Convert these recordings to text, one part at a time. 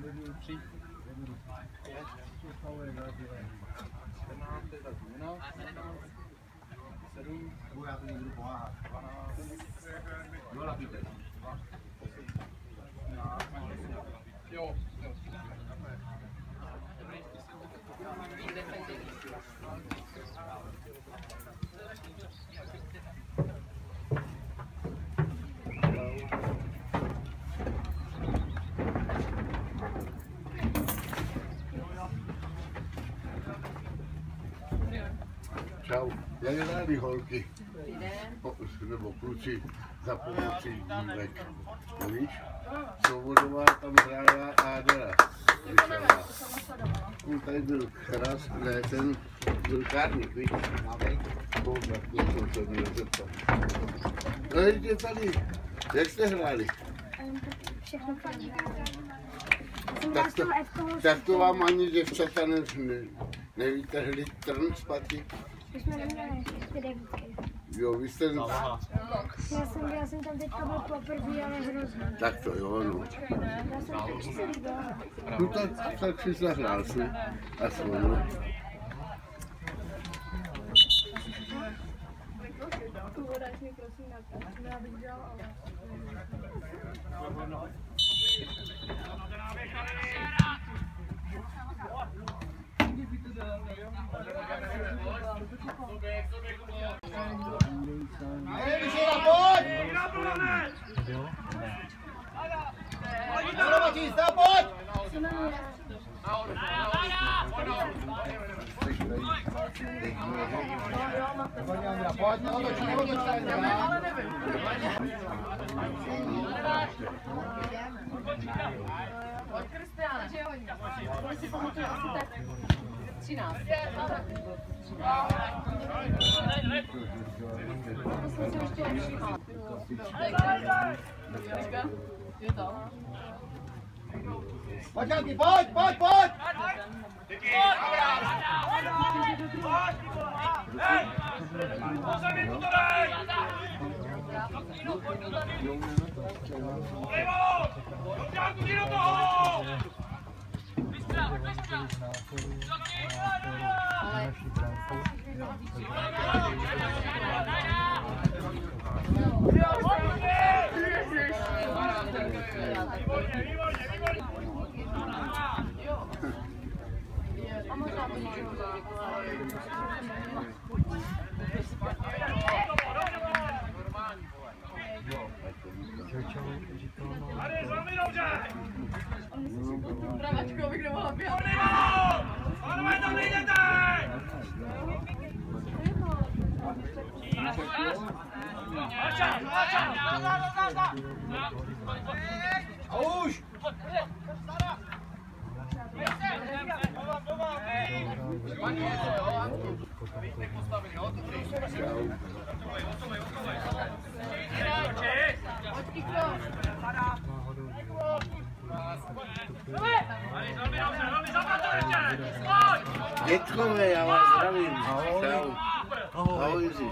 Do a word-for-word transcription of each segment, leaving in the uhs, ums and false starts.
Čau. Jak je rádi holky, po, nebo kluci za pomocí dívek. No víš, Svobodová tam hrála a Adela. No, tady byl Chras, ne, ten byl Kárník, víš? Koukrat, koukrat, co měl zeptat. No jděte tady, jak jste hráli? Všechno fajn. Tak to, tak to vám ani děvčata ne, ne, nevytrhli trn z paty? My jsme neměli ty devítky. Jo, vy jste... Já jsem, já jsem tam teďka byl poprvé, ale hrozně. Tak to jo, no. Já jsem tak si líbila. No tak, tak si zahrál si. Aspoň, no. Dáš mi prosím na to. Já bych dělal, ale... Od Kristiána. Kolik si pamatuje asi tak třináct. To jsem si ještě nevšimla. Je to. Pojď, Janky, pojď, pojď, pojď! Hej! Pozemi mu to dej! Plivo! Janku, jdi do toho! Vystřel, vystřel! A možná by někdo Tady, velmi dobře! Pravačkou bych nemohla běhat. Pánové, tam nejdete! Mača, mača! A už! Dětkové, já vás zdravím. Čau. Ahoj, Jiří.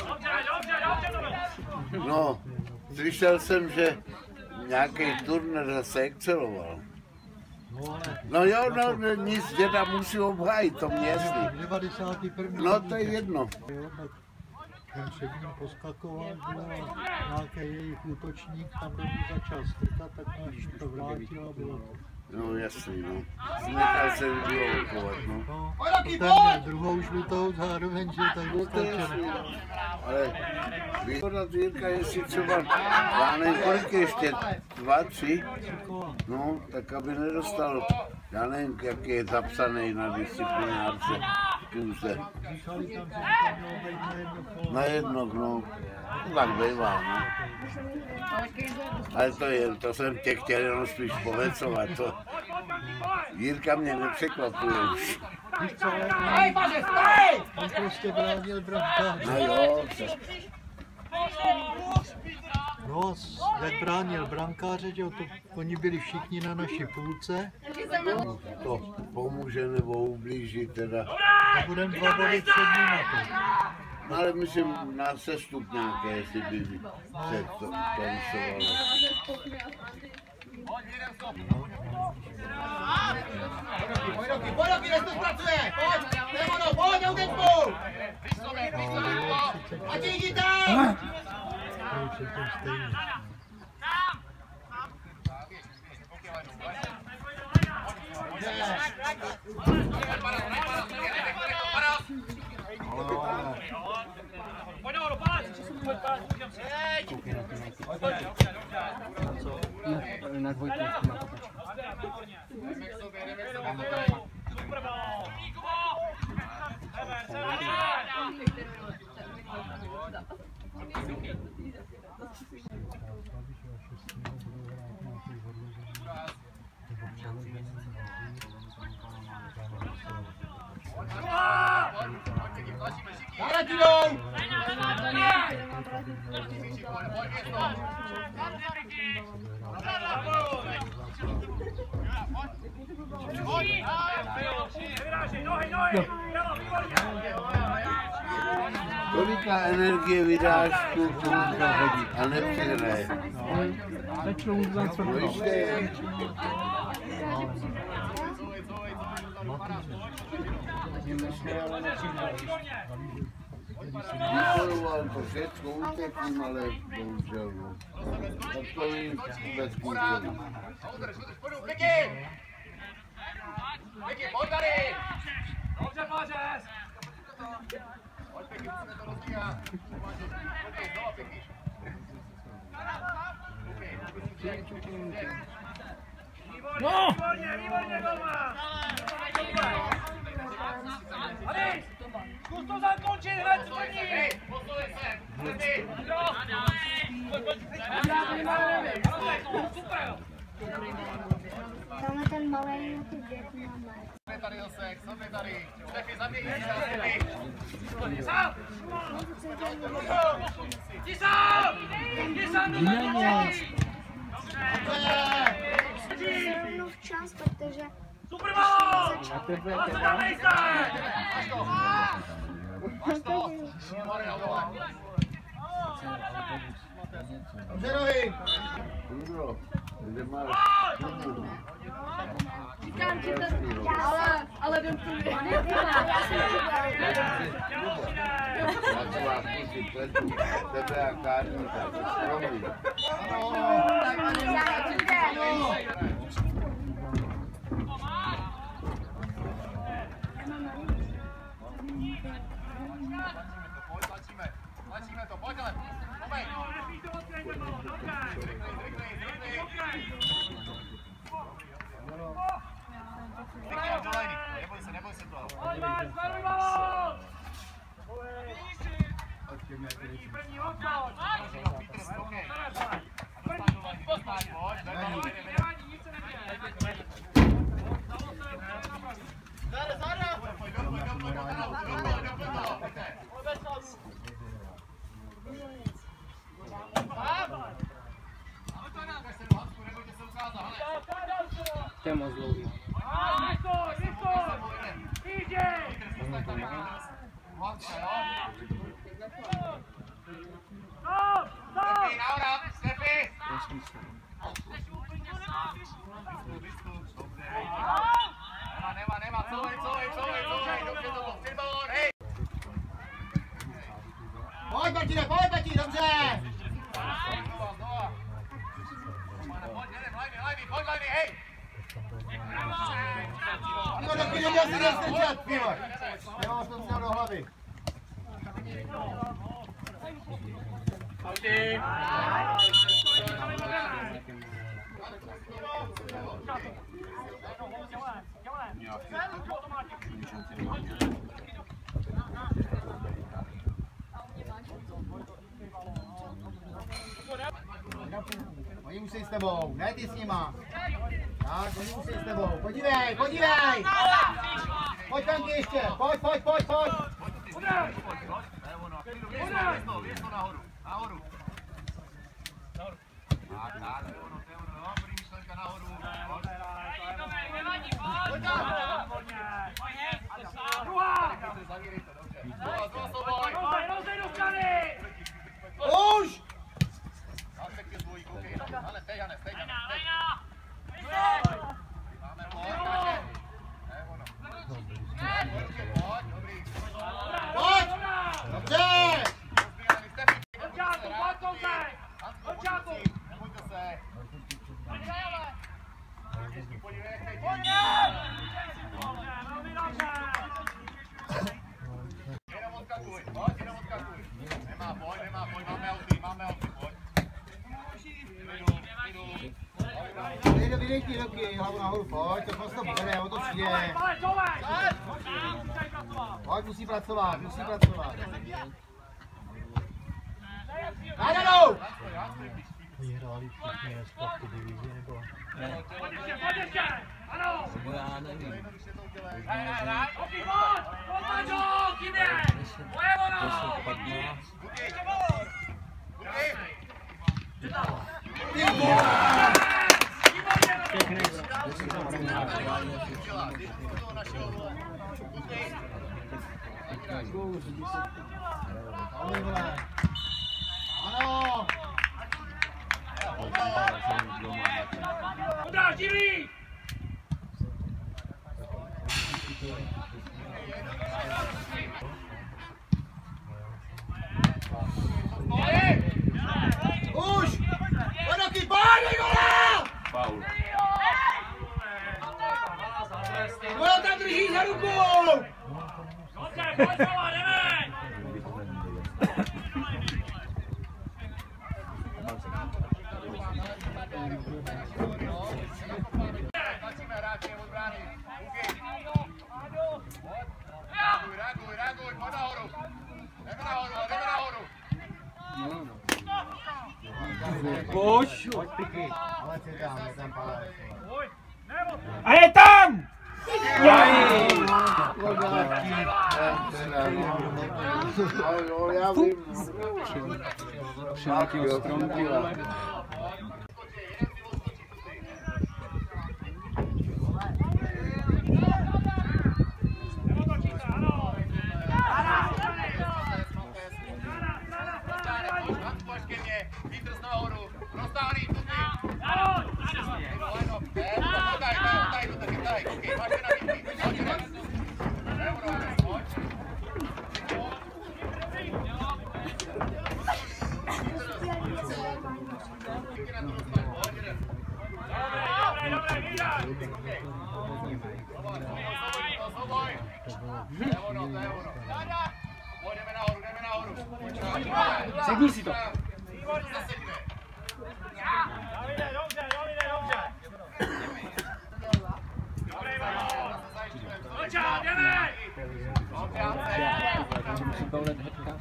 No, slyšel jsem, že nějaký turner zase exceloval. No jo, no nic, děda musí obhájit, to mě jasný. devadesátý první No to je jedno. Ten před ním poskakoval, bylo nějaký jejich útočník, tam do ní začal strkat, tak náš to vrátil a bylo to. No jasný, no. Nechal se vyblokovat, no. No, a ten měl druhou žlutou zároveň, že tak No to je dostačený. jasný. Ale výhoda Jirka, jestli třeba, já nevím, kolik ještě, dva, tři? No, tak aby nedostal, já nevím, jak je zapsaný na disciplinárce kůze. Říkali tam, že tam mělo být na jedno kolo. Na jedno, no. To tak bývá, no. Ale to je, to jsem tě chtěl jenom spíš povecovat, to. Jirka mě nepřekvapuje už. Víš co, Hej, paže, stej! on prostě bránil brankáře. No jo, No, jak bránil brankáře, že jo, to oni byli všichni na naší půlce. to pomůže nebo ublíží teda. A budeme dva body před nimi to. No, ale myslím na sestup nějaké, jestli by se to tancovalo. Pojď Roky, pojď Roky, než to zpracuje! Pojď! Nemono, pojď, neuděj spolu! A ti jdi tam! To už je to stejný. Pojď nahoru, palec! Pojď, palec, můžem si. Na dvojku má to počít. Super ball! Dále ti jdou! Kolika energie vydáš, tu to můžu hodit a nepřihraje. Začnou za co? No ještě. Vyporoval to všechno, utekl, ale bohužel. Tak to je vůbec kůžel. Vicky! Vicky, pojď tady! Dobře, Pářez! Pojď Vicky, musíme to rozbíhat. Pojď, znova Vicky. Výborně, výborně, golman! Adi, zkus to zakončit, hned první! Posuň se, první! Super! Tamhle ten malej, ty děti máme. Sobě tady Josek, sobě tady. Stefy, zaběhni se, Stefy. Sám! Jdi sám! Jdi sám do zákončí! Zrovna včas, protože... Super ball! Ale se dáme se! Máš to! Dobře, Rohy! Kudro, kde máš kubu? Říkám ti to, ale, ale jdem tu Já jsem Já to vás musím pletu, tebe a kárníka, to skromí. tak ani já nejde. Tlačíme, tlačíme to, pojď ale, pojď. Neboj se, neboj se toho. Pojď, Máš, zvaruj balón! První odchod! Nevadí, nic se neděje. Zara, Zara! Pojď, pojď, pojď, pojď, To je moc dlouhý. Vyskoj, vyskoj! Dížej! Stop, stop! Stefi! Prosím se. Nemá, nemá, nemá, couvej, couvej, couvej, couvej, dobře to bylo, tři balón, hej! Pojď, Martine, pojď, Martine, dobře! Znova, znova. Pojď, jedem, lajmy, lajmy, pojď, lajmy, hej! Pivo, taky neměl si nestrčat, pivo! Nemám to měl do hlavy. Pauti! Oni musí s tebou, ne ty s nima. Tak, oni musí s tebou. Podívej, podívej! Pojď Franky ještě, pojď, pojď, pojď, pojď! Udej! Věř to nahoru, nahoru. Tak, tak, to je ono, to je ono, jo, první myšlenka nahoru. Pojď tam! Druhá! Zavírej to, dobře. Dva, dva, soboj! Rozdej, rozdej do strany! Už! Zase ke svojí, koukej. Ale stej, Hane, stej, Hane, stej. Nejde vydejte ruky, hlavu nahoru, pojď, to prostě bude, o to přijde. Pojď, musí pracovat, musí pracovat. Najednou! Vyhráli všichni dneska v té divizi, nebo? Ne. Ano! Já nevím. deset patnáct. Ano! Udá, živý! Už! Pojď, pojď, gola! Faul. Gola tam drží za ruku! Dobře, pojď, Sova, jdeme! Tlačíme hráče od brány. Reaguj, reaguj, reaguj, pojď nahoru. Jdeme nahoru, jdeme nahoru. Pojď! Pojď piky. Ale si tam, je tam palec. A je tam! Já vím. Všelakýho stromky, ale... Sedni si to. Davide, dobře, Davide, dobře. Počát, jdeme! Musím poulet hnedka.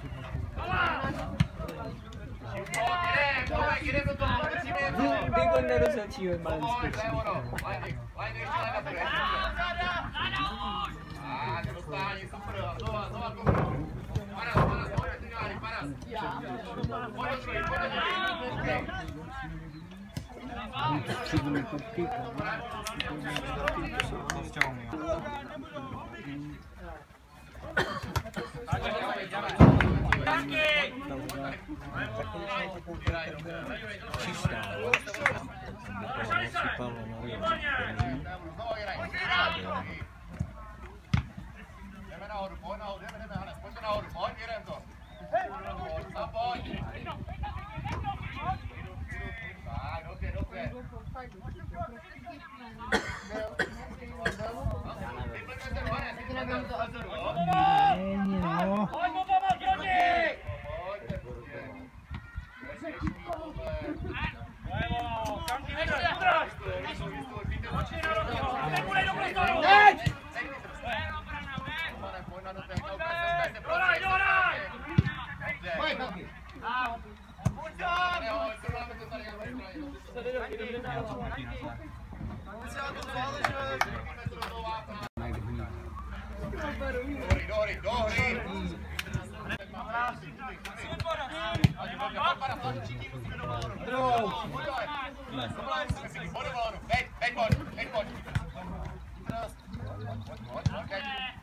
Běgo nerozačívat malým skočím. Střední kupky. Čistá. Jdeme nahoru, pojď nahoru, jdeme, jdeme, Hanes, pojďte nahoru, pojď, jedem to. A pojď. Tak, dobře, dobře. Není, no. Pojď mu pomoct, Rodi! Kam ti vydrž, vydrž! Oči na rohu, nebudej do prostoru! Teď! Doraj, doraj! Pojď, Helky. Dohry, dohry, dohry! Druhou! Hej, hej, pojď, hej, pojď! Pojď, pojď,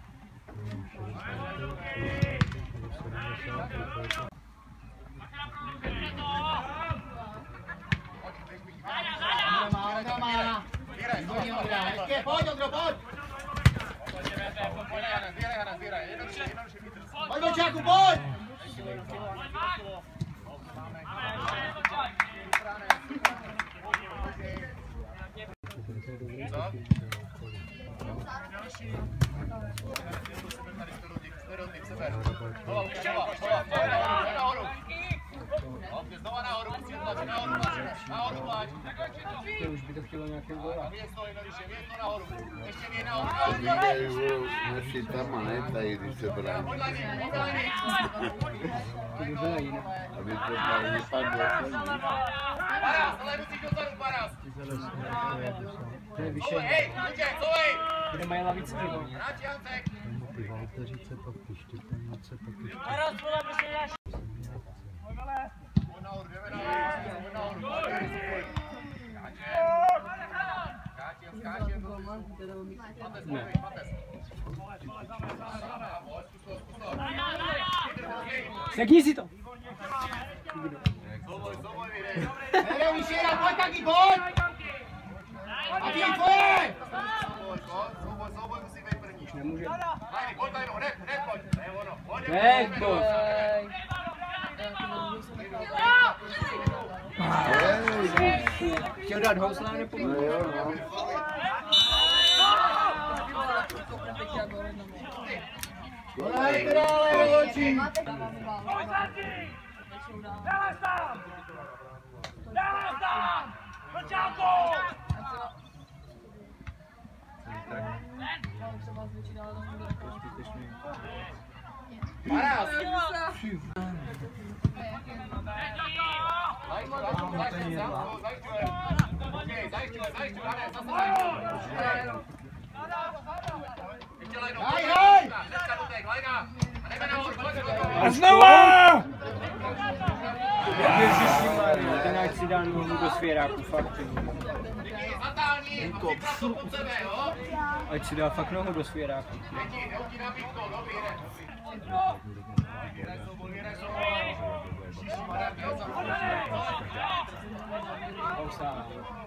pojď, Ondro, pojď! Pojď, Vlčáku, pojď! To už by to chtělo nějaké gola. Vyhrají naši tam a ne tady, když se brání. To by bylo jiné. Aby to tam nepadlo. To je vyšší. Kde mají lavice pivo? Ty Valteřice, pak ty Štěpenice, pak ty Ne. Segni si to! Nere, Michela, pojď taky, pojď! A ty, pojď! Nemůže. Back boss. Chtěl dát housle a nepomůže. No jo, no. Kolej, krále, oči! Dále tam! Dále tam! Začátku! Hej, hej! A znova! Ježišmarja, ten ať si dá nohu do svěráku, fakt. Ať si dá fakt nohu do svěráku. Ousa.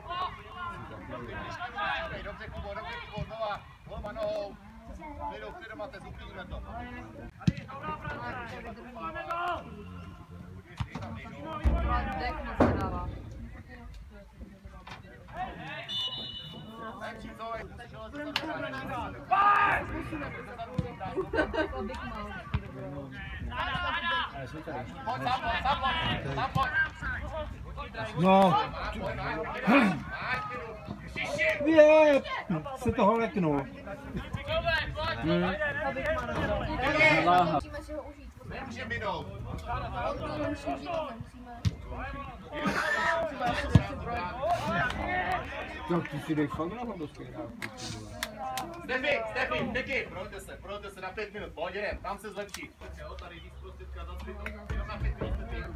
Dobře, Kubo, dobře, Kubo, znova, volba nohou. Klidu, klidu, máte, zuklidíme to. No, je, se toho leknul. Láha. Nemůže minout. Tak ty si dej fakt nohu do svěráku. Stefi, Stefi, Teky, projďte se, projďte se na pět minut, pojď jdem, tam se zlepší. Jo, tady víc prostředka za tři, jenom na pět minut, Stefi.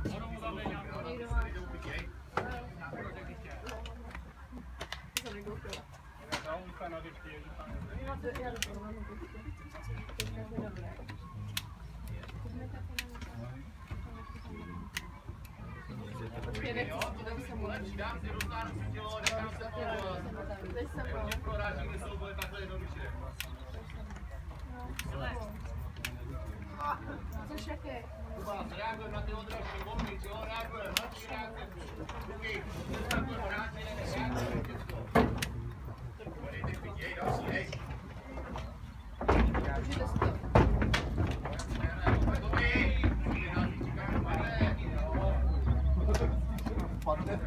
Dám si rozdánu si tělo, nechám se povolat. Prorážíme souboje takhle jednoduše. Což jaké? Kuba, reagujeme na ty odražky, bomby, jo, reagujeme, na ty reakce. Drugi, reagujeme, rádi, reagujeme, těžko. Dejte chvíť, jej, další, hej. Dobrý, další, čekáme, padne. Padne.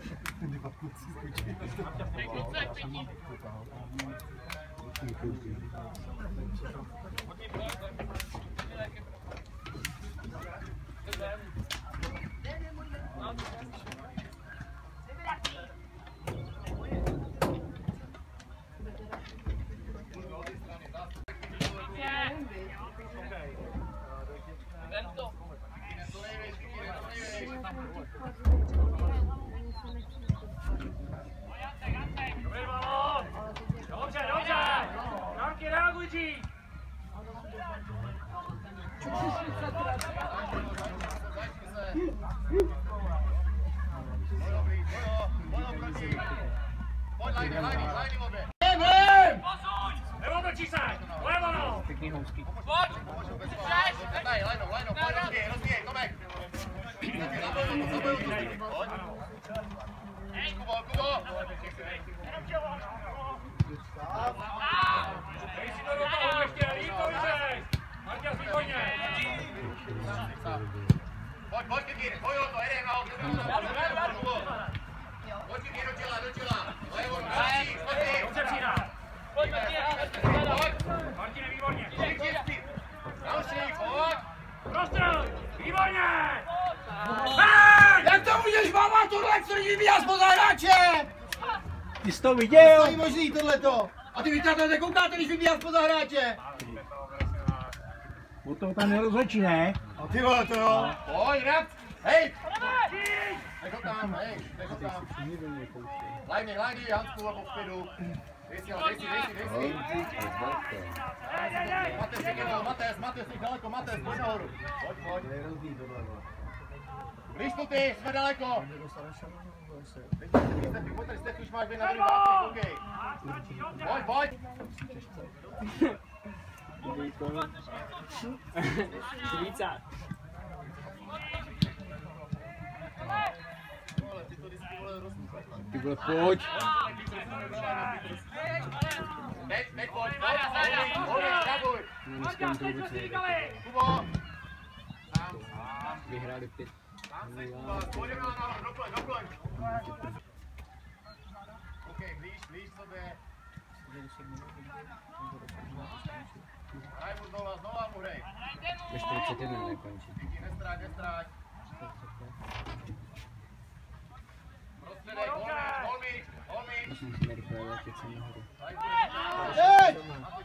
Dobře, dobře! Janky, reaguj, G! Pojď, lajny, lajny, lajny obě. Posuň! Neotočí se! Levo no! Pěkný housky. Pojď! Lajny, lajnou, lajnou, pojď, rozbíjej, rozbíjej, Tomek. Zabojuj, zabojuj, zabojuj. Pojď. Kubo, Kubo. Pojď, pojď, Kikir, pojď o to, jedeme ho, pojď, Kikir, do těla, do těla, levo, další, špatný. Pojď, Martine. Pojď. Martine, výborně. Další, pojď. Prostřel, výborně. Jak to můžeš máma tohle, co lidi vybíhá spoza hráče? Ty jsi to viděl? To není možný tohleto. A ty vytáte nekoukáte, když vybíhá spoza hráče. O toho tam nerozhodčí, ne? A ty vole to jo. Pojď, hned, hej. Nech ho tam, hej, nech ho tam. Lajny, lajny, Hansku, lebo vpředu. Dej si ho, dej si, dej si, dej si. Matez, je jednou, Matez, Matez, jsi daleko, Matez, pojď nahoru. Pojď, pojď. Blíž tu ty, jsme daleko. Stefi, pojď tady, Stefi, už máš dvě na druhý báky, koukej. Pojď, pojď. Švícák. Ty vole, pojď. Teď, teď pojď, pojď, pojď, pojď, reaguj. Kubo. Sám, sám. Vyhráli pět. Sám se, Kubo, pojďme na nahoru, doplň, doplň. Okej, blíž, blíž sobě. Hraj mu znova, znova mu hrej. Ve čtyřicet jedna nekončí. Nestráť, nestráť. Prostředek, Holmík, Holmík, Když musíme rychle letět sem nahoru. Teď!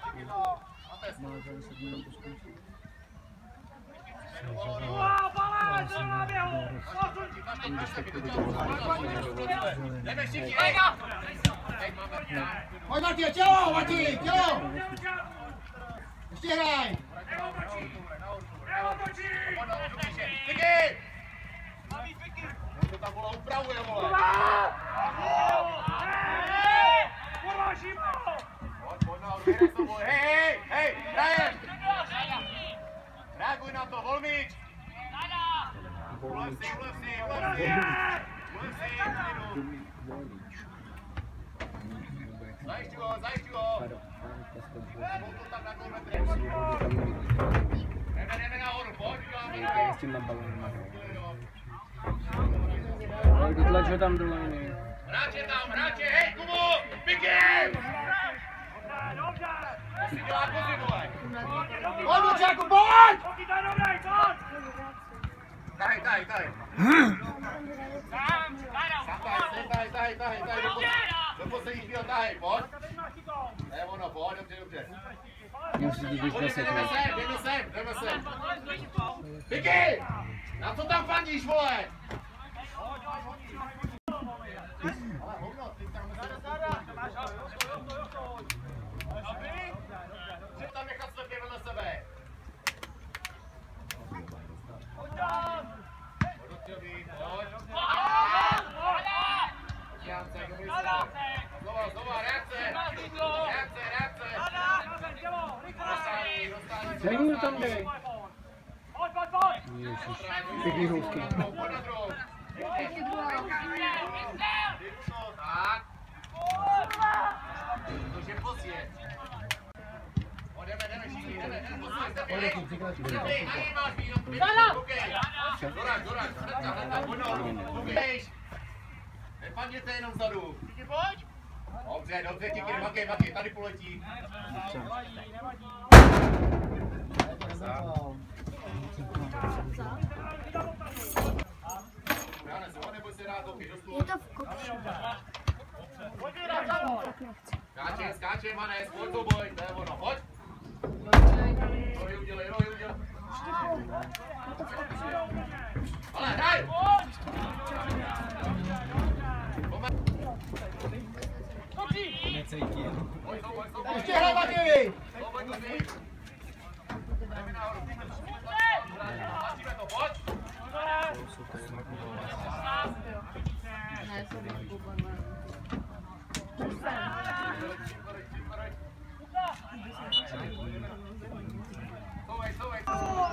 Wow, balé, to má běhu. Jdeme všichni, hej! Pojď Matěj, tělo, Matěj, tělo! Ještě hraj! Díky! To tam vole upravuje, vole! Kurva, Šímo! Pojď, pojď nahoru, jdeme s tobou, hej, hej, hej, hrajem! Reaguj na to, Holmíč! Ulev si, ulev si, ulev si! Ulev si, vpředu! Zajišťuj ho, zajišťuj ho! Pojď to tam na kilometry! Jdeme, jdeme nahoru, pojď, uděláme! S tím mám balon nahoru. Vytlač ho tam do liny. Hráče tam, hráče, hej, Kubo! Piky! Dobře, To si dělá kozy, vole! Pojď Lučáku, pojď! dobře! Daj, dobrý, pojď! Tahej, tahej, tahej! Sám, tahej, tahej, tahej, tahej, tahej, do poslední- do poslední chvíle tahej, pojď! To je ono, pojď, dobře, dobře. Musí být víc Pojď, jdeme deset. sem, jdeme sem, jdeme sem! Piky! Na co tam fandíš, vole? Ale hovno, ty tam Chci tam nechat slepě vedle sebe. Pojď do střely, pojď. Jance, dobrý se. Znova, znova, reakce. Reakce, reakce. Dostání, dostání. Zajím tam dej. Pojď, pojď, pojď! Ježiš, pěkný housky. Pojď na druhou. Tak. Protože posjet. Jdeme, jdeme všichni, jdeme, jdeme, posjet. Hej, na něj máš víno. Koukej. Doraž, doraž, hnedka, hnedka, pojď nahoru. Koukej. Nepadněte jenom vzadu. Pojď. Dobře, dobře, Kikir, makej, makej, tady poletí. Je to v kopši. Skáče, skáče, Manes, pojď to boj, to je ono, pojď. Rohy udělej, rohy udělej. Ale hraj! Ještě hraj Matěj! Tlačíme to, pojď! Souvej, souvej!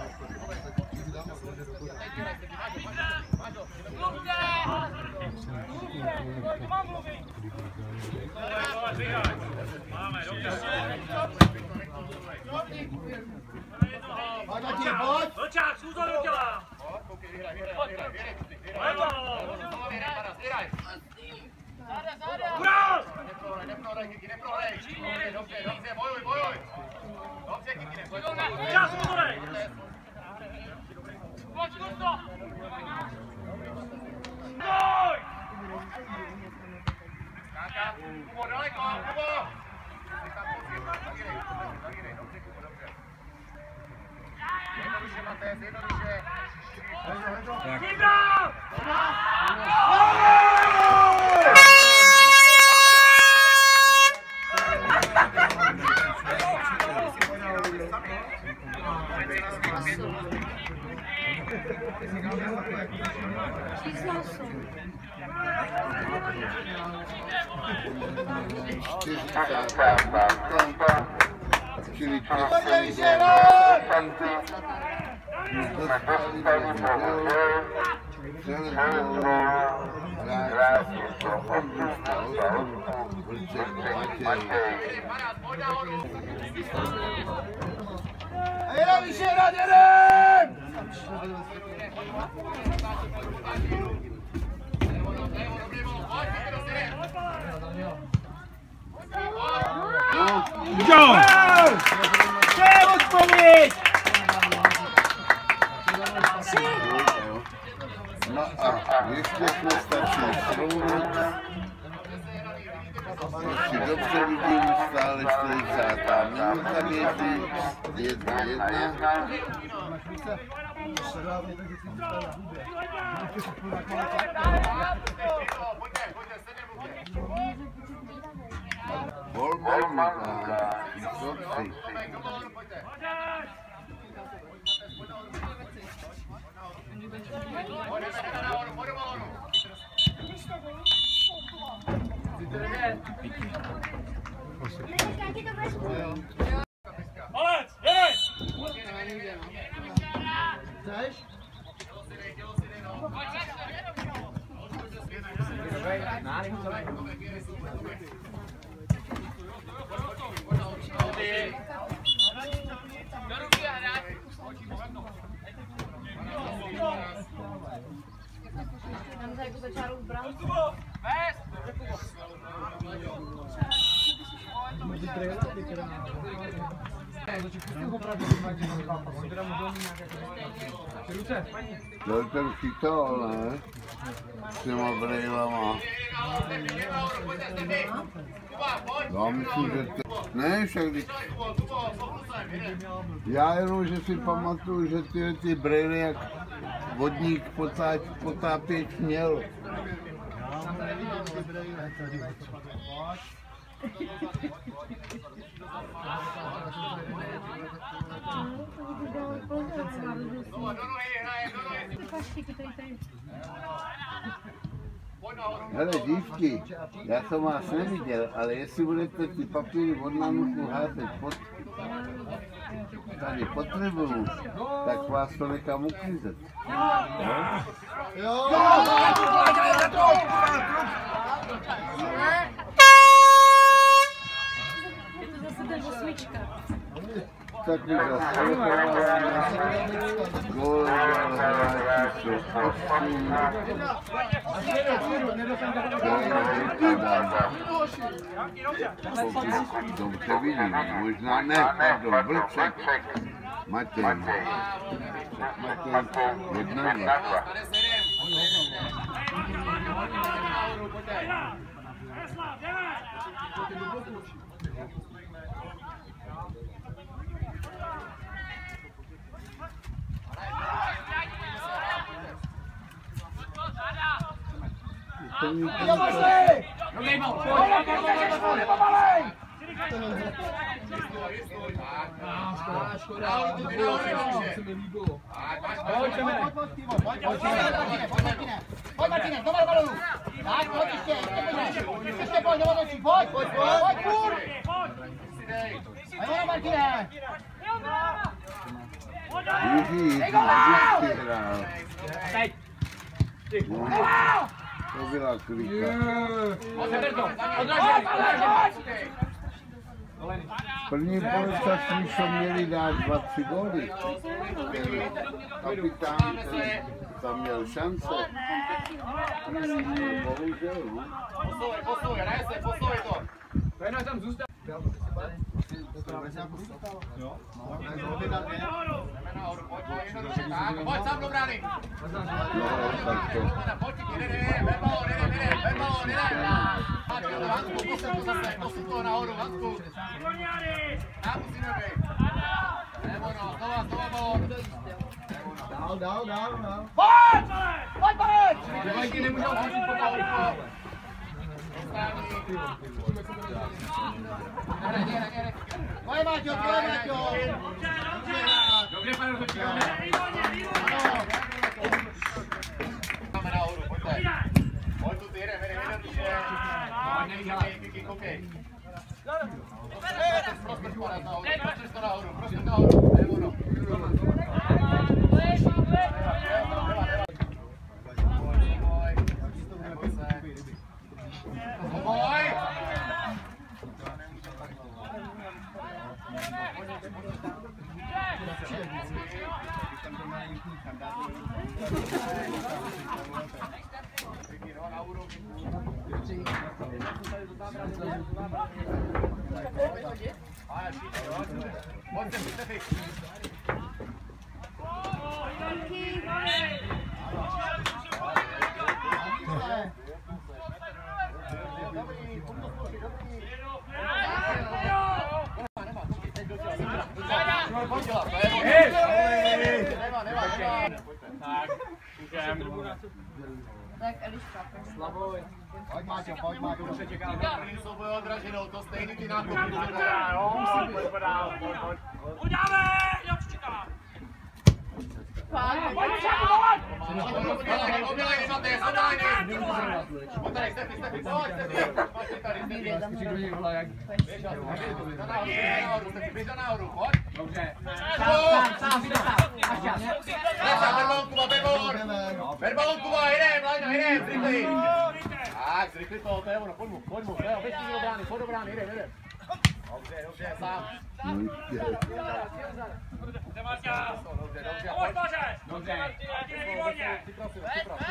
Máme, dobře. Pojď Matěj, pojď! Vlčák, zůzor do Čili Jdem, Vyšehrad, jdem! Jo! To je odpověď! No a ještě nestačí srovnat. Ještě dobře vidím, stále čtyřicátá minuta běží, jedna jedna. Volmaníka, číslo tři. Malec, jedej! Chceš? Tam za jako začárou v bránku. To ten chytal, ne? S těma brejlama. Já myslím, že to... Ne, však když... Já jenom, že si pamatuju, že ty, ty brejly jak vodník potáč, potápěč měl. Hele, dívky, já jsem vás neviděl, ale jestli budete ty papíry od nánuku házet pod, tady pod tribunu, tak vás to nechám uklízet. Jo! Je to zase ten osmička. Tak mi zase gól hráči jsou osm. Dobře vidím, možná ne, pardon, Vlček. Matěj. Matěj, jedna dva. Pojď, Martine, do balonu! Tak, pojď ještě, ještě pojď, nemotočí, pojď, pojď, pojď, furt! A jo, Martine! Jiří, Jiří, vždycky hrál. To byla klika. První poločas jsme měli dát dva, tři góly. Kapitán tam měl šance. Bohužel, no. Posouvaj, posouvaj, hraje se, posouvaj to. Trénuje tam zůstat. Pojď sám do brány. Pojď, jde, jde, ber balón, jde, jde, ber balón, jde. Máte to, Hanku, posun to zase, posun to nahoru, Hanku. Tam musíme být. Nebo no, znova, znova balón. Dál, dál, dál, dál. Pojď! Pojď, pojď! Dvojky nemůžou pustit po balónu. Pojď, Máťo, pojď, Máťo. Dobře, pane rozhodčí, Máme nahoru, pojďte. Pojď tu, ty jedem, jedem, jedem, když je. Nevíhej, kiky, koukej. Prostor spadat nahoru, prostor to nahoru, prostor nahoru. Nebo no. Boj! Tak Eliška. Slavoj. Pojď, Máťo, pojď, Máťo. První souboj odraženou, to stejný ty nákupy. Uděláme! Jopščika! Obělej, nemáte, zadání! Pojď tady, Stefi, Stefi, pojď, Stefi! Pojď tady, Stefi! Běž nahoru, Stefi, běž nahoru, pojď! Dobře. Sám, sám, sám, sám. Ber balón, Kuba, ber balón! Ber balón, Kuba, jdem, Lajno, jdem, zrychli! Tak, zrychli to, to je ono, pojď mu, pojď mu, běž do brány, pojď do brány, jdem, jdem. Dobře, dobře, sám. Jde Marťa! Dobře, dobře, Pojď, Maře! Dobře. Výborně! Připrav, připrav,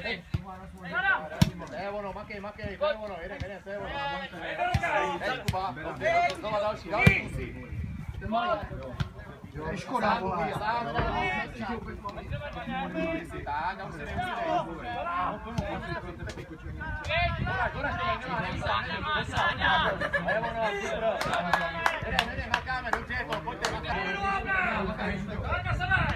to je ono, makej, makej, to je ono, jedem, jedem, to je ono. Hej, Kuba, dobře, dobře, znova další, další kusy. Škoda, vole. Sám, tak, tam si nemusí nejít. Goraž, goraž, to nemá, to je ono, super. Jedem, jedem, makáme, dobře je to, pojďte, makáme. Marka se ne!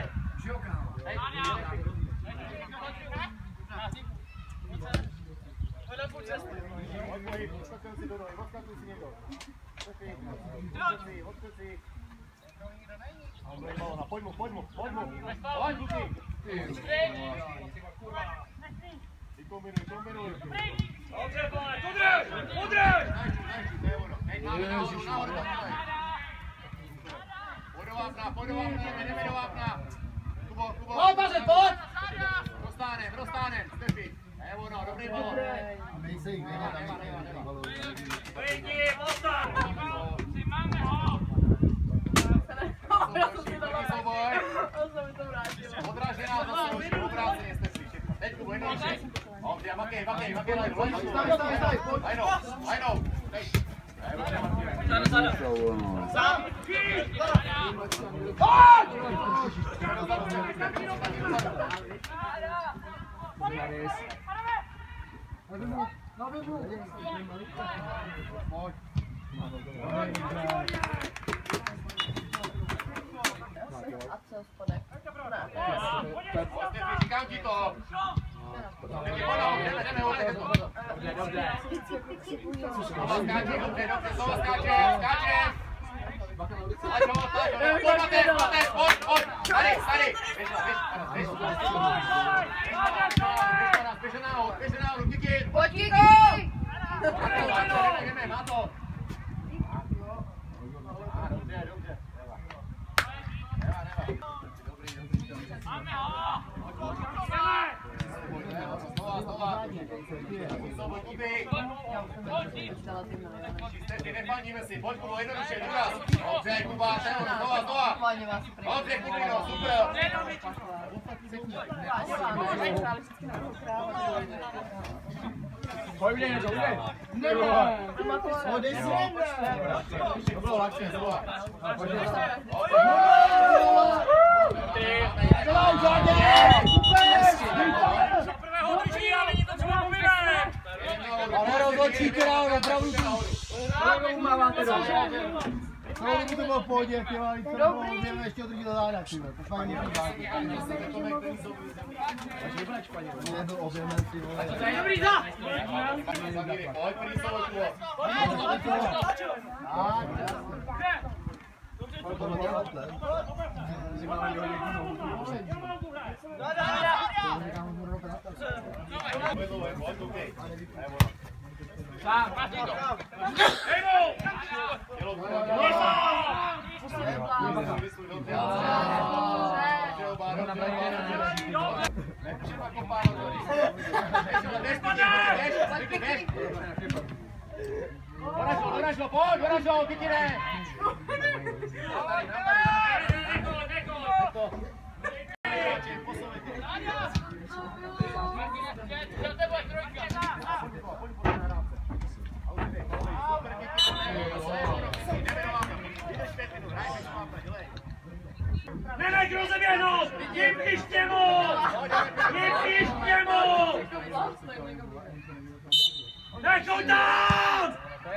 Tohle půl cesty. Odskakuj si do nohy, odskakuj si někdo. Odskakuj si. Pojď mu, pojď mu, pojď mu. Pojď, kluci. Kombinuj, kombinuj. Dobře, pane, udrž! Udrž! Ježiš, nahoru, nahoru. Pojď do vápna, pojď do vápna, jdeme do vápna. Kubo, Kubo. Pojď, Maře, pojď! Dostánem, dostánem, Stefi. Je ono, dobrý balón. Nejsej, Nemá, nemá, nemá, nemá. Vyjdi, Osta! Máme ho! Souboj. Odražená zase už obráceně Stefi. Teď Kubo, jednou ještě. Dobře, makej, makej, makej, Lajno, Lajno, Lajno, teď. Sám! A co spodek? Říkám ti to. Jdeme, jdeme, jdeme, to. Dobře, dobře. Skáče, dobře, dobře, znovu skáče, skáče. Slaďo, slaďo, pojď, Matej, Matej, pojď, pojď. Tady, tady. Běž, běž, běž. Běž na nahoru, běž na nahoru, Kiki. Pojď, Kiki! Jdeme, jdeme, má to. Dobře, dobře. Neva, neva. Dobrý, dobrý. Máme ho! Znova, znova. Souboj, Kuby. Nefaníme si, pojď Kubo, jednoduše, důraz. Dobře, Kuba, ten, znova, znova. Dobře, Kubino, super. Pojď, udělej něco, udělej. Odej si. To bylo lačně, to bylo. Dělám žádné! Za prvého drží, ale není to třeba povinné. Ale rozhodčí teda opravdu tu. No, kdyby to bylo v pohodě, ty vole, to bylo oběma ještě održí do záda, ty vole, to fajně nebyl to nebyl oběma, ty vole. Dobrý za! Pojď, první slovo, Kubo. Tohle dělá tle. Doražlo, doražlo, pojď, doražlo, Kytine! Nenech rozeběhnout! Jim piště mu! Jim piště mu! Nechou tam!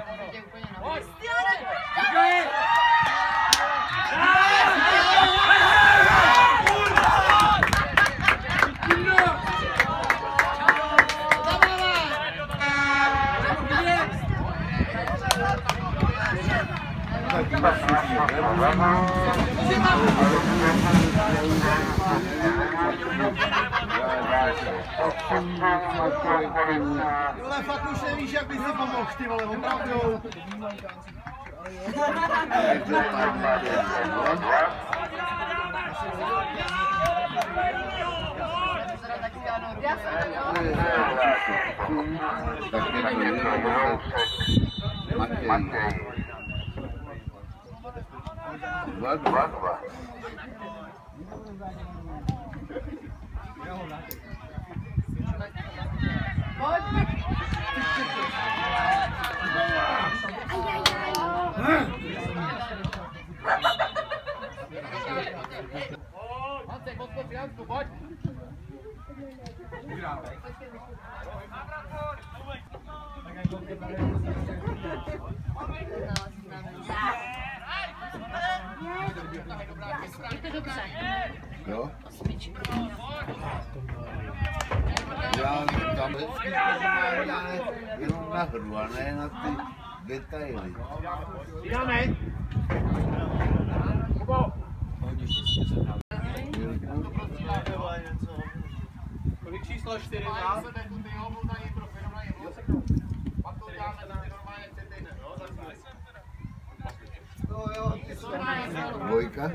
Vole, fakt už nevíš, jak bys si pomohl, ty vole, opravdu. Dva, dva, dva. Hansek, moc moc, Jansku, pojď. Jo? Já tam vždycky vzpomínám jenom na hru a ne na ty detaily. Jdeme. Kubo. Kolik číslo čtyři? Dvojka?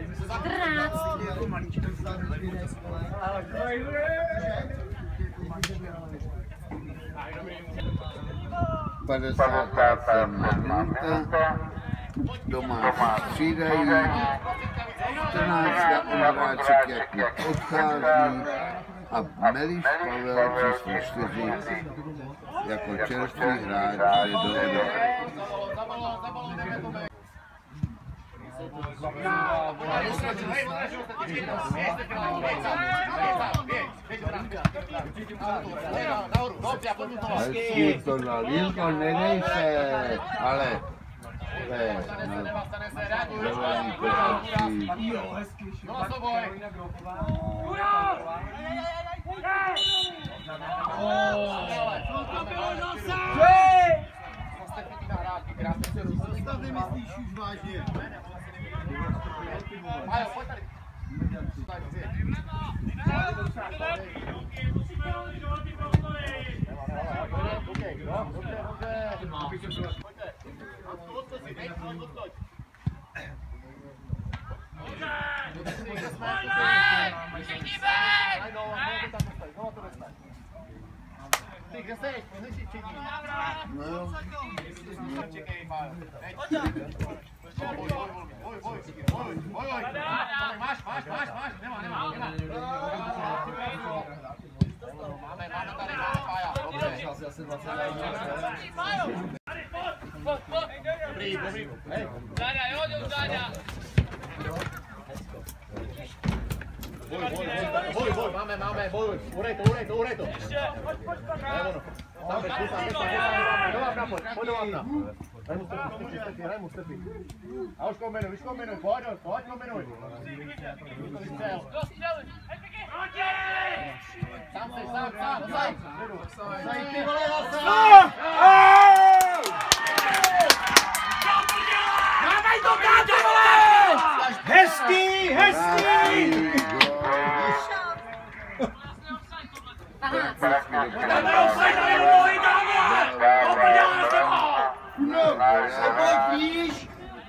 padesátá minuta, doma střídají, čtrnáctka Ondráček Jakub odchází a Meliš Pavel číslo čtyři jako čerstvý hráč jde do hry. Hezký to dal, Lincoln, nedej se, ale to je na zelený pozici. Stav nemyslíš už vážně. Majo, pojď tady. Ty, kde seš? Pozri si přední. No jo. Čekej, Pájo. Boj, boj, boj, boj, boj, boj, boj. Máš, máš, máš, máš, nemá, nemá, nemá. Máme, máme tady, máme Pája. Dobře. Dobrý, dobrý. Hej. Záďa, jo, jdu záďa. Boj, boj, boj, boj, máme, máme, boj. Urej to, urej to, urej to. Ještě, pojď, pojď, pojď. Tam bež, tam bež, tam bež. Do vápna, pojď, pojď do vápna. Hraj mu stepy, stepy, stepy, hraj mu stepy. A už kombinuj, už kombinuj, pojď, pojď, kombinuj. Sám seš, sám, sám, sám. Sám, ty vole, sám. Dávej to, Káťo, vole! Hezký, hezký! Dáme offside na jeho nohy, dáme! Obrňáš toho! Píš?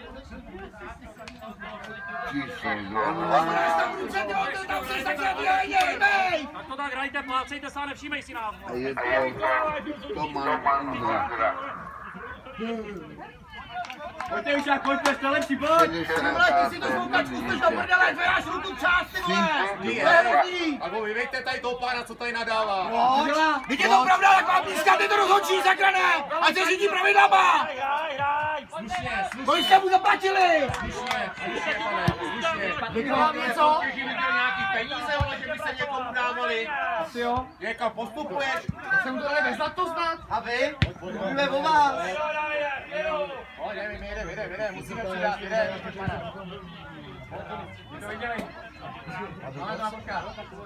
Tak to tak hrajte, plácejte se a nevšímej si nás. A je to Toman Kundra. Pojďte už jak pojďte, jste lepší, pojď! Ty si to zvukačku, jsi do prdele, zvedáš ruku část, ty vole! A vy vejte tady toho pána, co tady nadává. Teď je to pravda, jak mám pískat, to rozhodčí, zakrané! Ať se řídí pravidlama! Hraj, hraj! Slušně, slušně, Kolik jste mu zaplatili? slušně, slušně, pane, slušně. Vykonám něco? Když jim viděl nějaký peníze, ale že by se někomu dávali. Asi jo. Někam postupuješ? Tak jsem to dali bez za to snad. A vy? Mluvíme o vás. Pojď, jdeme, my jdeme, jdeme, jdeme, musíme přidat, jdeme. To viděli. Máme tam boka.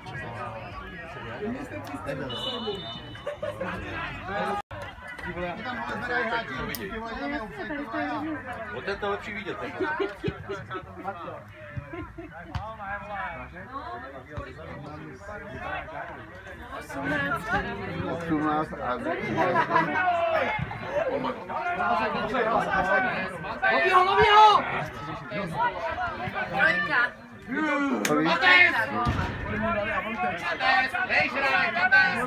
O to je to lepší vidět. osmnáct a Loví ho, loví ho! Trojka. Matej! Dej, šraj, Matej!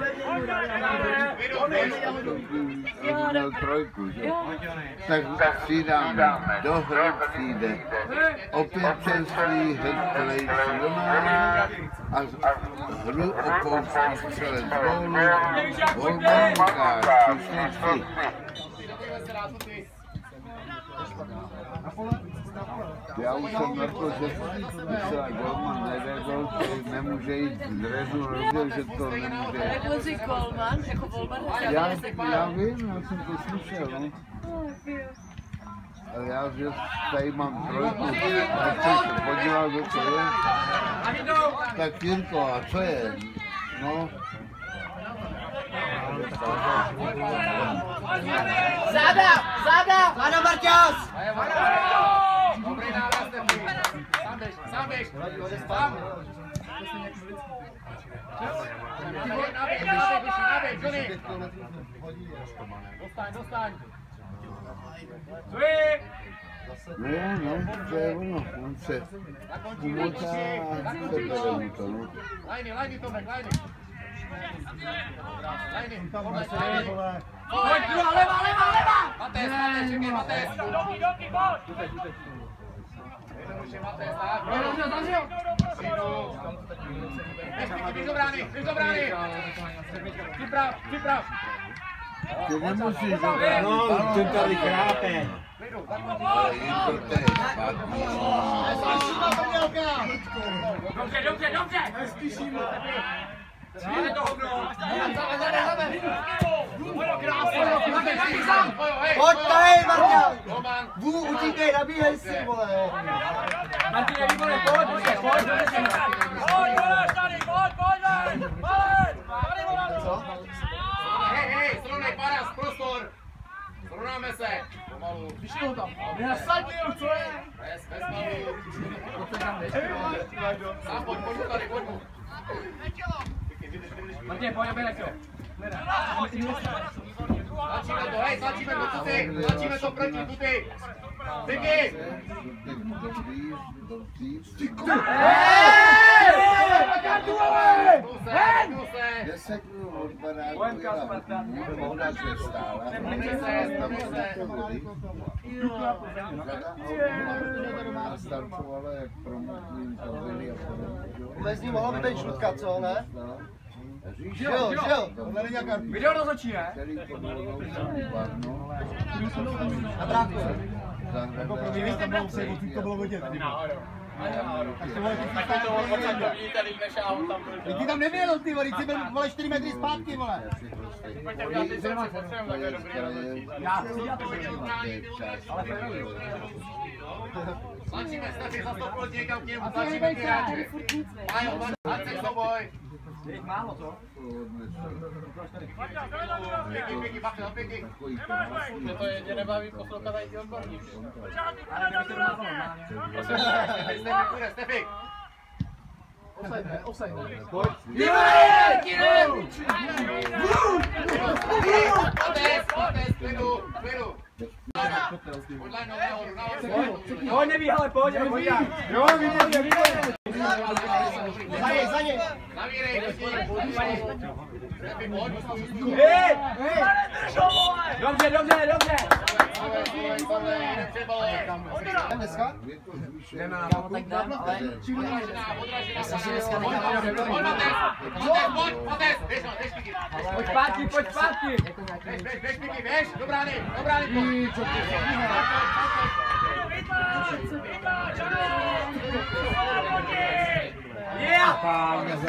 měl trojku, že? Tak přidáme, do hry přijde opět čerstvý headplay Silona a hru opouští střelec gólu Volmanka, přišli tři. Já už jsem na to, že třeba golman nevedl, že nemůže jít z drezu, rozděl, že to nemůže. Jako si golman, jako volman. Já, já vím, já jsem to slyšel, no. Ale já, že tady mám trojku, tak jsem se podíval, do co je. Tak Jirko, a co je? No. Záda, záda! Ano, Marťas! Dobrý návrat, Stefy. Sám běž, sám běž. Sám. Naběž, naběž, naběž, naběž, Johnny. Dostaň, dostaň. No, no, to je ono, on se umotá a se bere mu to, no. Lajny, lajny, Tomek, lajny. Lajny, Tomek, Pojď, lajny. druhá, levá, levá, levá! Matej, Matej, čekej, Matej. Doky, doky, pojď! Jednoduše, Matej, tak. Zavřel, zavřel! Přijdu. Běž, běž do brány, běž do brány. Připrav, připrav. Ty nemusíš dobrát. No, ty tady krápe. Klidu, tak. Ale Jirko, to je špatný. Dobře, dobře, dobře! Máme to hovno! Pojď tady, Marťas! Roman. Vů, utíkej, nabíhej si, vole! Martin, výborně, pojď, pojď, pojď, pojď, pojď, tady, pojď, pojď, ven, pojď, tady, vole, Hej, hej, srovnej paras, prostor. Srovnáme se. Pomalu. Vyšli ho tam! Nenasadil, co je? Bez, bez malu. Sám pojď, pojď mu tady, pojď mu. Martin, pojď, obělej to. Tlačíme to, hej, tlačíme to tudy. Tlačíme to proti tudy. Vicky! Dobrý, dobrý. Deset minut od baráku jela voda, že stála. A startovala jak promluví kabiny a podobně. Mezi ním mohla být žlutka, co, ne? Žil, žil, tohle není nějaká... Video rozhodčí, ne? Který to bylo barno. Na bráku. Jako pro Vy jste byl se, to bylo vidět. Tak to bylo pořád vidíte líp než já tam byl. Ty tam nevěděl, ty vole, ty byl vole čtyři metry zpátky, vole. Pojďte udělat ty srdce, potřebujeme takhle dobrý rozhodčí. Já chci dělat to Tlačíme, Stefy, zastoupil někam k němu, tlačíme ty hráči. Majo, ať se soboj. Je jich málo, co? Vicky, Vicky, Bachel, Vicky. Mě to je, nebaví poslouchat tady ty odborníky. Stefy, půjde, Stefy. Osajme, osajme. Otec, otec, klidu, klidu. Podle no, nahoru, nahoru. Pojď, neví, hele, pojď, pojď. Jo, výborně, výborně. Za ně, za ně. Navírej, Stefy, pojď, pojď. Hej! Dobře, dobře, dobře. Jdem dneska? Jdeme na tak jdem, ale... Já jsem si dneska nechal... Pojď zpátky, pojď zpátky. Běž, běž, Miky, běž, do brány, do brány, pojď. Yeah! Dobře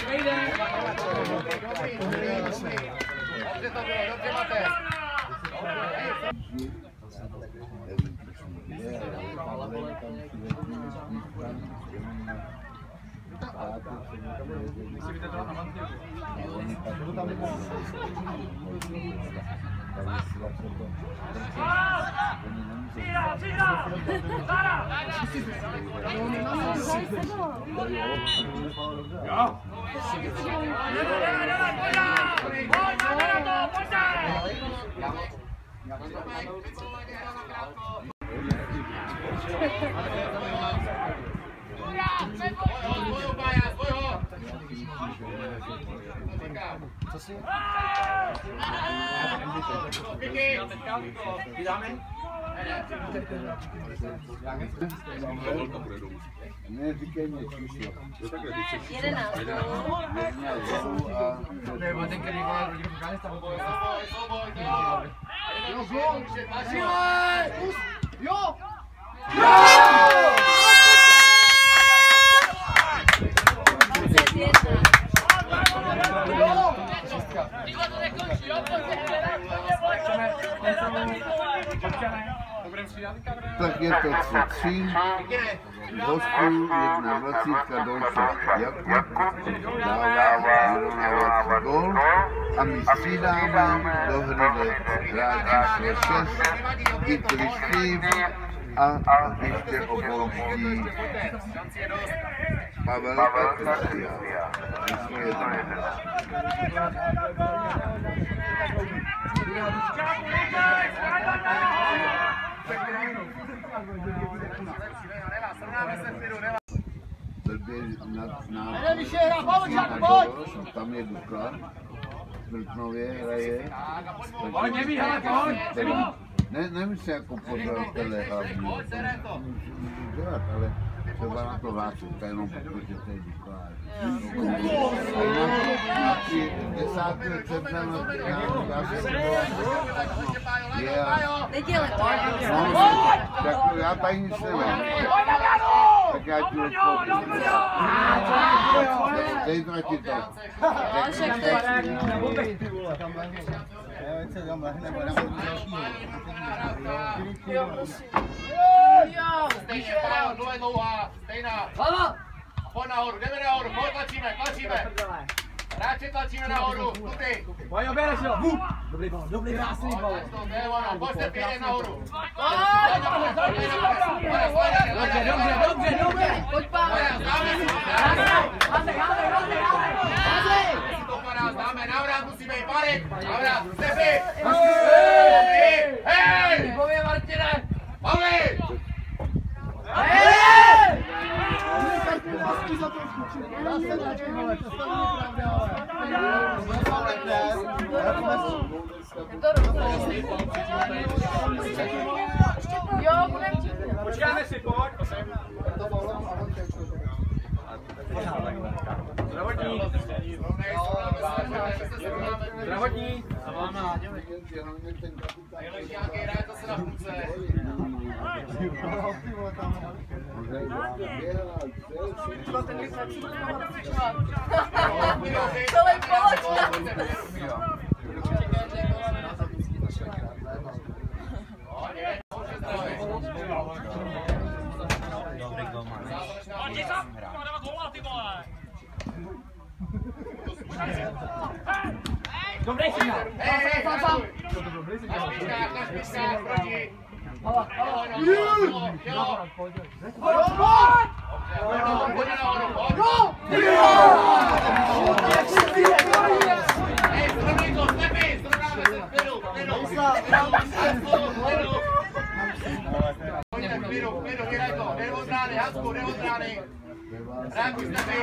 to bylo, dobře, Matej. Co si? Ne, říkej mě číslo. Jedenáct. Jedna dolů a... Jo! Tak je to tři tři, hostů jedna dvacítka dolce Jakub dává vyrovnávací gól a my střídáme do hry hráč číslo šest, Hitler Steve a ještě opouští Pavel Patricia. Číslo jedna. Blbě nad národem, tam je Dukla, v Brtnově hraje. Pojď, neví, hele, pojď. Ne, nemyslím jako pořadatele hlavní. Dělat, ale třeba na to hlásit, jenom protože to je Dukla. A ty desátého června na Neděle to. No, tak já tady nic nemám. Tak já ti odpovím. Zítra ti to. Vašek, to je... Stejně, Pájo, dole dlouhá, stejná. Pojď nahoru, jdeme nahoru, pojď, tlačíme, tlačíme. Hráče tlačíme nahoru, tuty. Pojď, obereš ho. Dobrý bal, dobrý krásný bal. Pojď se pěkně nahoru. Dobře, dobře, dobře, dobře. Pojď, Pável. Známe, návrat musíme jít, Marek. Návrat, Stefy. Hej! Pově, Martine. Pavli! Celý poločas. Pojď sám, dávat góla, ty vole! Dobrý signál! Hej, sám, sám! Na špičkách, na špičkách, proti! Hala, hala! Jo, jo! Pojď nahoru, pojď! Hej, zrovnej to, Stepi, zrovnáme se v klidu, v klidu! V klidu! Pojďte, v klidu, v klidu, hraj to, jde od rány, Hansku, jde od rány! Rákuj, Stepi!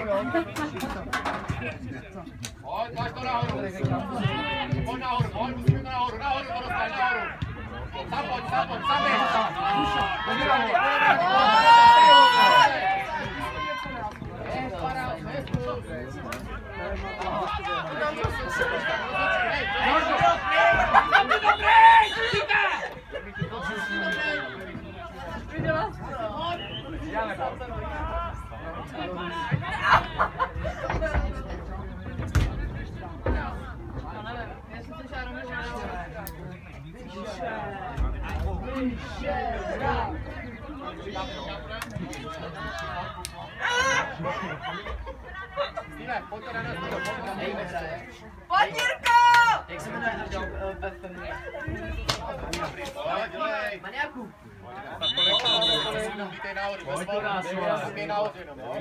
Pojď, tlač to nahoru! Pojď nahoru, pojď, musíme to nahoru, nahoru to dostat, nahoru! Sám pojď, sám pojď, sám pojď! Pojď, Jirko! Jak se jmenuje ve filmu? Maniaku. Vítej nahoru, bez volna, vítej nahoru jenom, jo?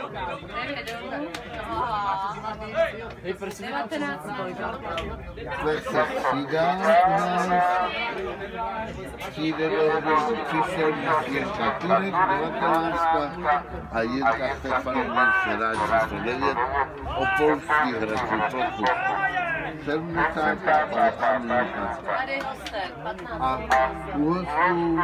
Hej, prosím, devatenáct. Tak se střídá u nás. Přijde do hry přišel Jirka Turek, devatenáctka, a Jirka Stefanovič, hráč číslo devět, opolský hrací plochu. sedmdesátá pátá minuta. Tady hostem, patnáct. A u hostů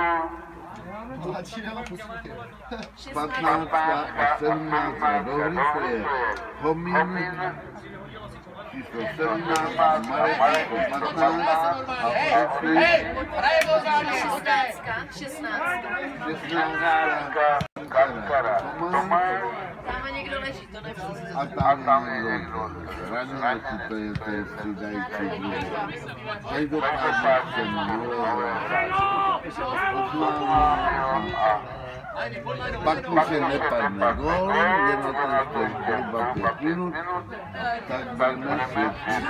patnáctka a sedmnáctka do hry, to je Homín, číslo sedmnáct, Marek číslo patnáct a Ofri hraje od rány, pojďte! šestnáctka. šestnáctka, Tomáš Tam někdo leží, to nevím. a tam je někdo raňáci, to je ten střídající druh. Každopádně jsem nulého oznámí. Pak už je nepadne gól, je na to ještě zhruba pět minut, tak budeme svědčit.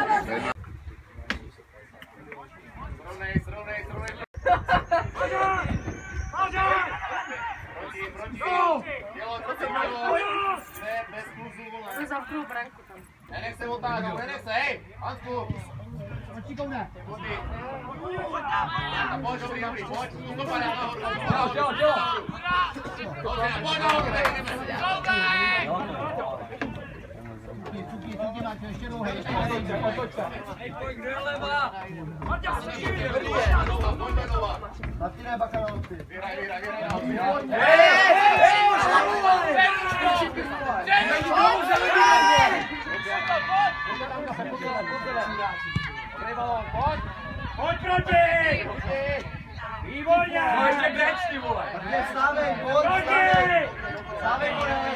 Srovnej, srovnej, srovnej! Proti, proti! Dělo, to se dělo! Ne, bez kluzu, vole! To zavknul branku tam. Nenech se otáhnout, nenech se, hej! Hansku! Očíkovne. Pojď! A pojď, dobrý, dobrý, pojď! To padá nahoru! Dělo, dělo! Dobře, pojď nahoru, tady jdeme! Cuky, cuky, máte ještě dlouhé, ještě dlouhé. Pojď, kdo je levá? Pojď, já se šíří! Pojďme doma! Martine Bakalovci. Vyhraj, vyhraj, vyhraj nahoru! Pojď proti! Výborně! No ještě breč, ty vole! Stávej, pojď, Proti! stávej, pojď.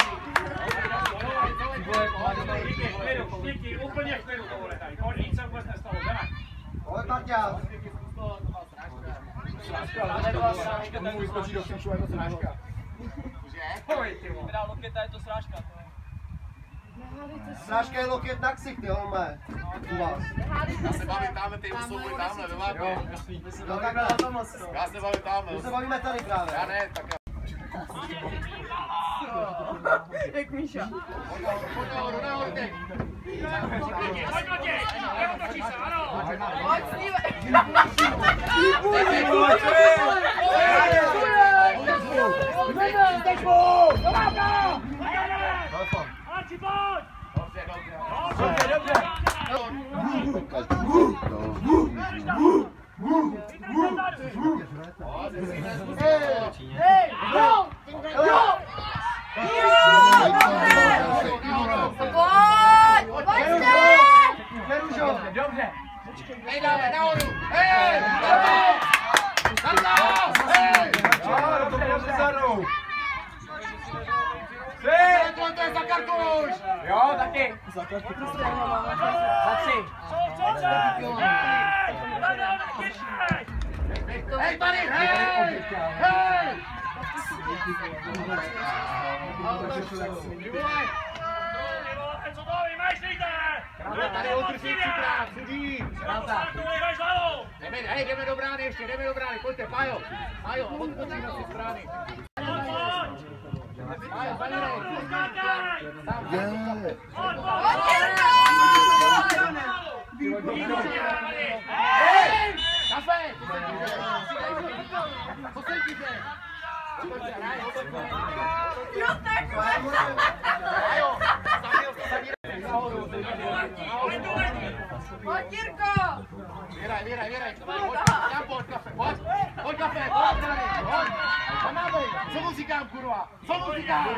Díky, úplně v klidu to vole tady. Pojď, nic se vůbec nestalo, jdeme. Pojď, Marťa. Pojď, ty vole. Loketa je to srážka. Srážka je loket na ksich, ty holme. U vás. Já se bavím tamhle, ty souboj tamhle, ve vápě. No takhle na to moc. Já se bavím tamhle. My se bavíme tady právě. Já ne, tak já. Jak Míša. Pojď nahoru, nahoru, teď. Pojď proti! Neotočí se, ano! Pojď, Steve. Dobře, dobře. Dobře, dobře! Hej, jo! Jo! Pojď, pojďte! Nerušo! Dobře! Hej, dáme, nahoru! Hej! Tam to! Tam to! Hej! nahoru. Tři! To je za kartu už. Jo, taky. Za tři. Hej, tady, hej! Hej! Tady održí třikrát, sudí. Jdeme, hej, jdeme do brány ještě, jdeme do brány, pojďte, Pájo. Pájo, odskočíme si z brány. Pájo, zanírej. Hej! Kafe! Posedíte! Jo, takhle! Pájo, zanírej nahoru. Pojď, Jirko! Víraj, víraj, víraj. Pojď, tam pojď, kafe, pojď. Pojď, kafe, pojď, tady, pojď. Tam má být. Co mu říkám, kurva? Co mu říkám?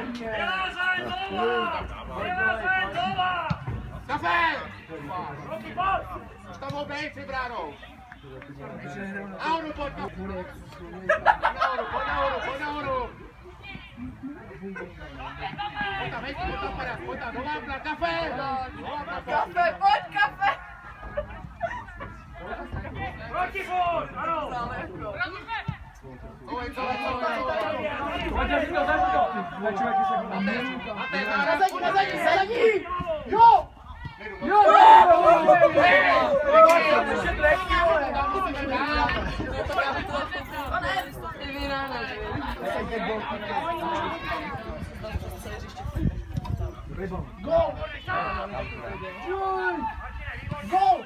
Kafe! Už tam obejď si bránou. Nahoru, pojď, kafe. Nahoru, pojď nahoru, pojď nahoru. Pojď tam, hej, pojď tam padat, pojď tam, do lámpna, kafe! Kafe, pojď, kafe! Proti furt, ano. Oj, co, co, co, Pojď, zažij to, zažij to. Začuj, jaký se Matej, na zadní, na zadní, na zadní! Jo! Jo, Gol! Gol!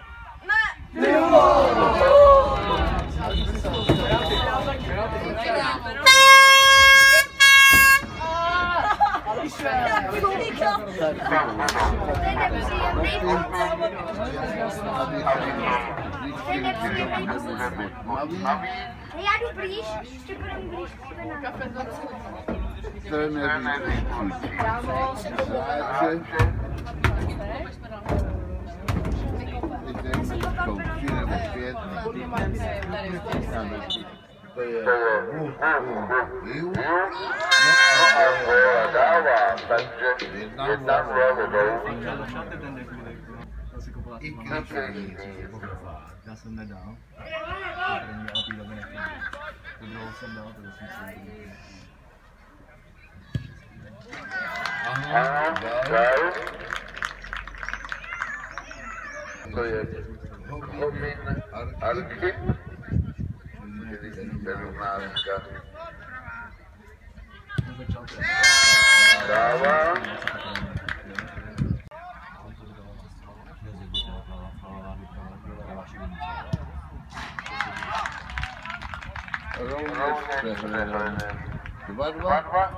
Já jdu blíž, ještě budeme blíž. Kafe To je nevýšší. To je dává, takže jedna i kričení. Já jsem nedal. První, ale té doby nechtěl. Tu druhou jsem dal, to jsem si Aha, dál. To je Homin Archip, čili sedmnáctka. Dává. Rovněž přehledem. Dva, dva.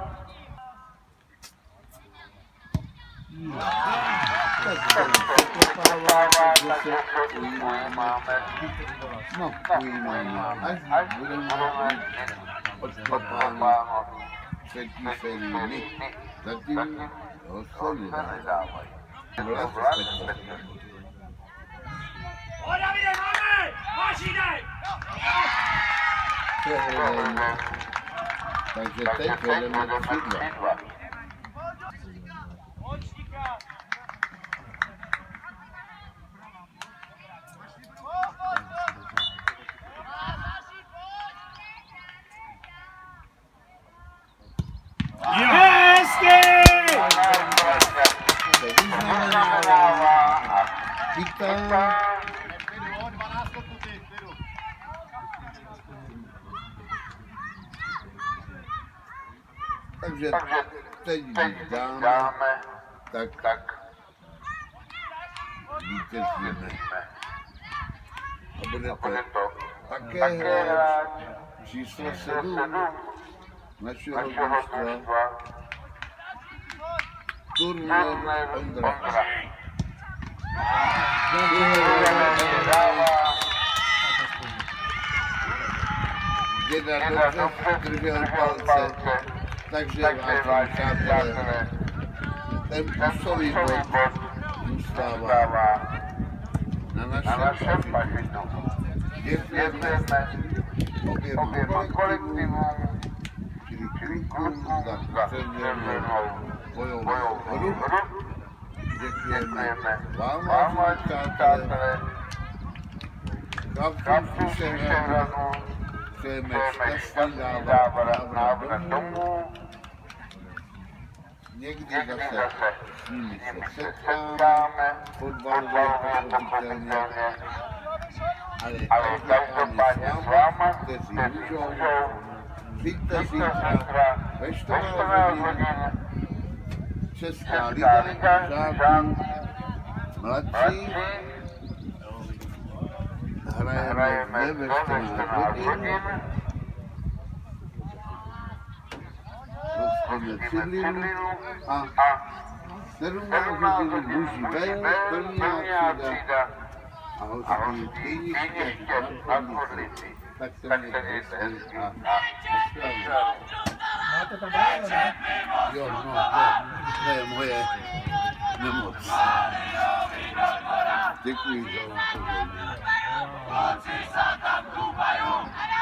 Tak se ujímáme. No, ujímáme. Až budeme odkopáno třetí sérii. Zatím ho se nedávají. Vlast spektakulární. O, Davide, máme! Máš jdej! Přehledem. Takže teď vedeme tři dva. Takže teď, když dáme, tak, tak vítězíme. A bude to také hráč číslo sedm našeho družstva Turner Ondra. Děda dobře držel palce, takže vážení přátelé, ten plusový bod zůstává na našem pažitu. Děkujeme oběma kolektivům, čili klukům za předměrnou bojovou hru. Děkujeme vám, vážení přátelé, chlapcům z Vyšehradu, přejeme šťastný návrat domů. Někdy zase s nimi se setkáme, fotbalově pochopitelně, ale každopádně s váma, kteří můžou, přijďte zítra ve čtrnáct hodin. Česká liga žáků mladší, hrajeme ve čtrnáct hodin. Rozhodně Cidlinu a sedmnáct hodin muží ven, plná třída a hodiny kliničky a odlici. Tak se mě hezky a nashledanou. Máte tam bráno, ne? Jo, no, to, to je moje nemoc. Děkuji za upozornění.